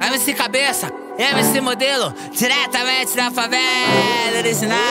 MC Cabeça, MC Modelo, diretamente da favela original.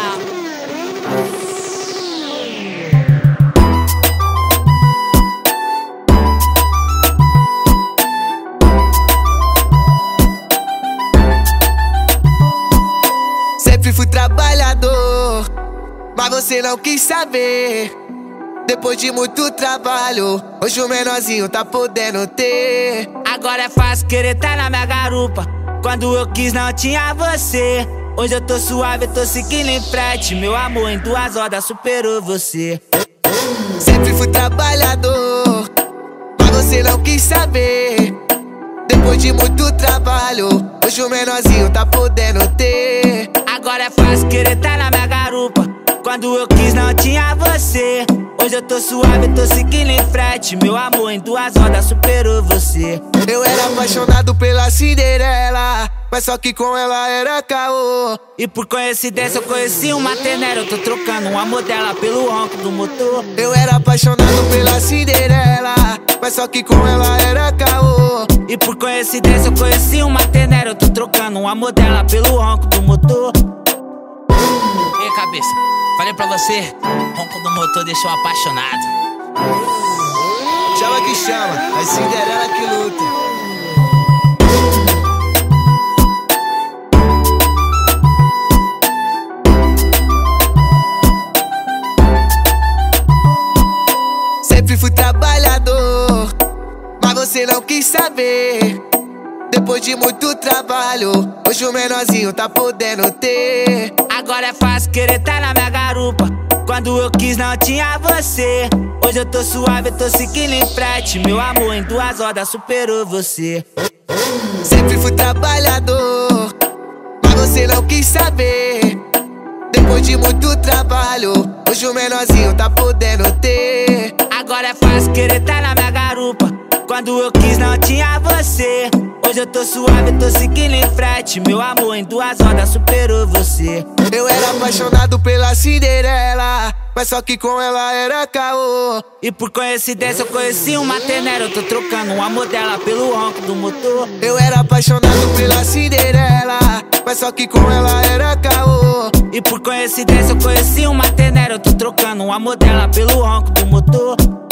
Sempre fui trabalhador, mas você não quis saber. Depois de muito trabalho, hoje o menorzinho tá podendo ter. Agora é fácil querer tá na minha garupa. Quando eu quis não tinha você. Hoje eu tô suave, tô seguindo em frente. Meu amor em 2 horas superou você. Sempre fui trabalhador, mas você não quis saber. Depois de muito trabalho, hoje o menorzinho tá podendo ter. Agora é fácil querer tá na minha garupa. Quando eu quis não tinha você. Hoje eu tô suave, tô seguindo em frente. Meu amor em 2 horas superou você. Eu era apaixonado pela Cinderela, mas só que com ela era caô. E por coincidência eu conheci uma tenera. Eu tô trocando uma modela pelo ronco do motor. Eu era apaixonado pela Cinderela, mas só que com ela era caô. E por coincidência eu conheci uma tenera. Eu tô trocando uma modela pelo ronco do motor. Ei, cabeça, falei pra você, ronco do motor deixou apaixonado. Chama que chama, é Cinderela que luta. Sempre fui trabalhador, mas você não quis saber. Depois de muito trabalho, hoje o menorzinho tá podendo ter. Agora é fácil querer tá na minha garupa. Quando eu quis não tinha você. Hoje eu tô suave, tô seguindo em frente. Meu amor em 2 horas superou você. Sempre fui trabalhador, mas você não quis saber. Depois de muito trabalho, hoje o menorzinho tá podendo ter. Agora é fácil querer tá na minha garupa. Quando eu quis não tinha você. Hoje eu tô suave, tô seguindo em frente. Meu amor em 2 horas superou você. Eu era apaixonado pela Cinderela, mas só que com ela era caô. E por coincidência eu conheci uma tenera. Eu tô trocando uma modela pelo ronco do motor. Eu era apaixonado pela Cinderela, mas só que com ela era caô. E por coincidência eu conheci uma tenera. Eu tô trocando uma modela pelo ronco do motor.